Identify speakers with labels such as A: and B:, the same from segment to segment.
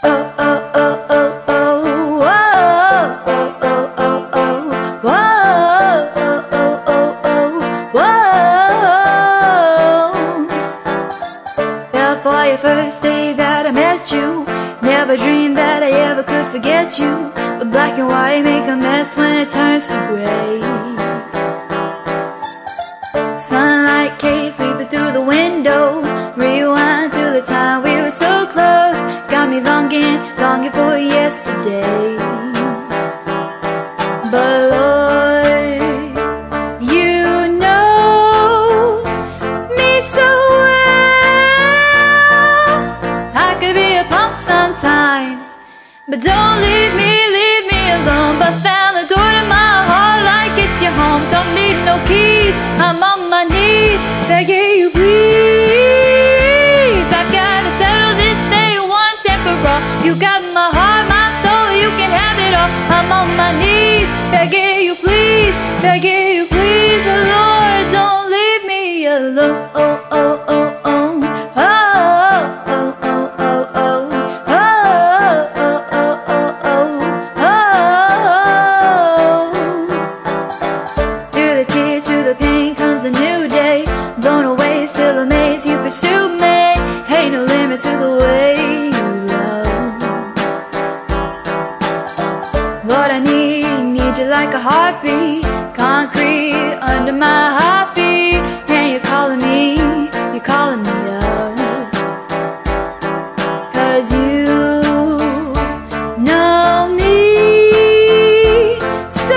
A: For your first day that I met you, never dreamed that I ever could forget you. But black and white make a mess when it turns to gray. Sunlight came sweeping through the window. Rewind to the time we were so close. Got me longing, longing for yesterday. But Lord, you know me so sometimes, but don't leave me alone. Bust down the door to my heart like it's your home. Don't need no keys, I'm on my knees begging you please. I've gotta settle this day once and for all. You got my heart, my soul, you can have it all. I'm on my knees begging you please, begging you please. Oh Lord, don't leave me alone. A new day, blown away, still amazed you pursue me. Ain't no limit to the way you love. Lord, I need you like a heartbeat, concrete under my hot feet. And you're calling me up, 'cause you know me so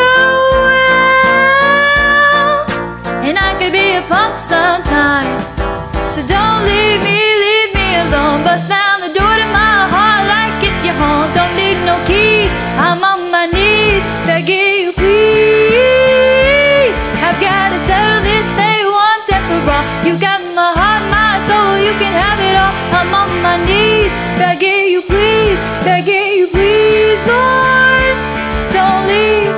A: well, and I could be a punk sometimes. So don't leave me alone. Bust down the door to my heart like it's your home. Don't need no keys, I'm on my knees begging you please. I've gotta settle this day once and for all. You got my heart, my soul, you can have it all. I'm on my knees begging you please, begging you please. Lord, don't leave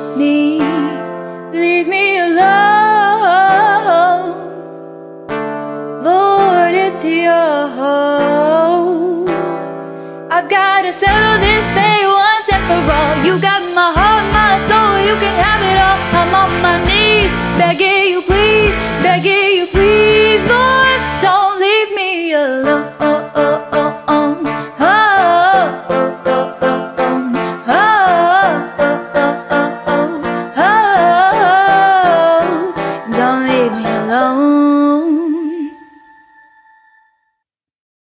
A: me alone. Lord, it's your home. I've gotta settle this day once and for all. You got my heart, my soul, you can have it all. I'm on my knees begging you please, begging you please. Lord, don't leave me alone.